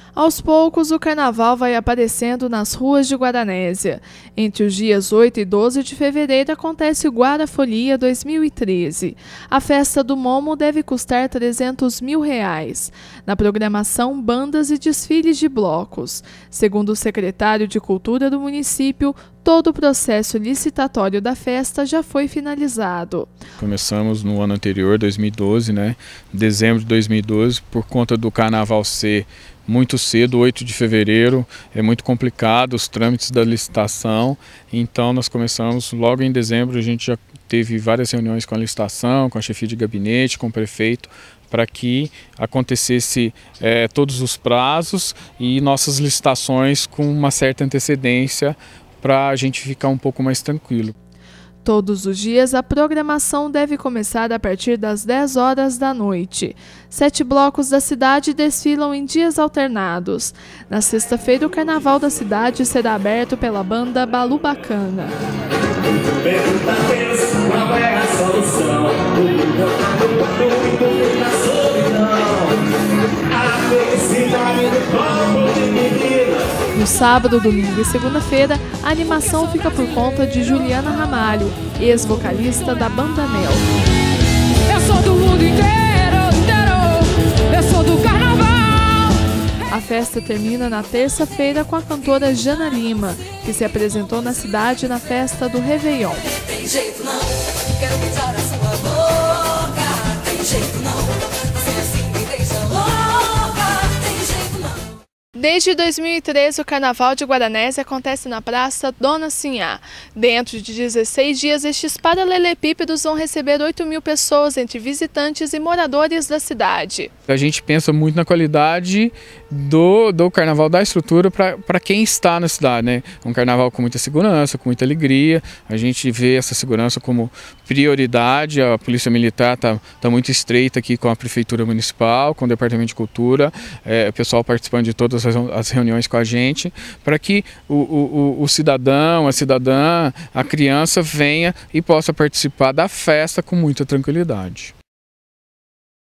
Aos poucos, o carnaval vai aparecendo nas ruas de Guaranésia. Entre os dias 8 e 12 de fevereiro acontece o Guarafolia 2013. A festa do Momo deve custar R$300 mil. Na programação, bandas e desfiles de blocos. Segundo o secretário de Cultura do município, todo o processo licitatório da festa já foi finalizado. Começamos no ano anterior, 2012, dezembro de 2012, por conta do carnaval ser muito cedo, 8 de fevereiro, é muito complicado os trâmites da licitação, então nós começamos logo em dezembro. A gente já teve várias reuniões com a licitação, com a chefia de gabinete, com o prefeito, para que acontecesse todos os prazos e nossas licitações com uma certa antecedência para a gente ficar um pouco mais tranquilo. Todos os dias, a programação deve começar a partir das 10 horas da noite. 7 blocos da cidade desfilam em dias alternados. Na sexta-feira, o carnaval da cidade será aberto pela banda Balu Bacana. No sábado, domingo e segunda-feira, a animação fica por conta de Juliana Ramalho, ex-vocalista da Banda Mel. Eu sou do mundo inteiro, eu sou do carnaval. A festa termina na terça-feira com a cantora Jana Lima, que se apresentou na cidade na festa do Réveillon. Tem jeito não, quero beijar a sua boca. Tem jeito não, você assim me deixa louca. Tem jeito não. Desde 2013, o Carnaval de Guaranésia acontece na Praça Dona Sinhá. Dentro de 16 dias, estes paralelepípedos vão receber 8 mil pessoas, entre visitantes e moradores da cidade. A gente pensa muito na qualidade do carnaval, da estrutura para quem está na cidade, Um carnaval com muita segurança, com muita alegria. A gente vê essa segurança como prioridade. A Polícia Militar tá muito estreita aqui com a Prefeitura Municipal, com o Departamento de Cultura, o pessoal participando de todas as reuniões com a gente, para que o cidadão, a cidadã, a criança venha e possa participar da festa com muita tranquilidade.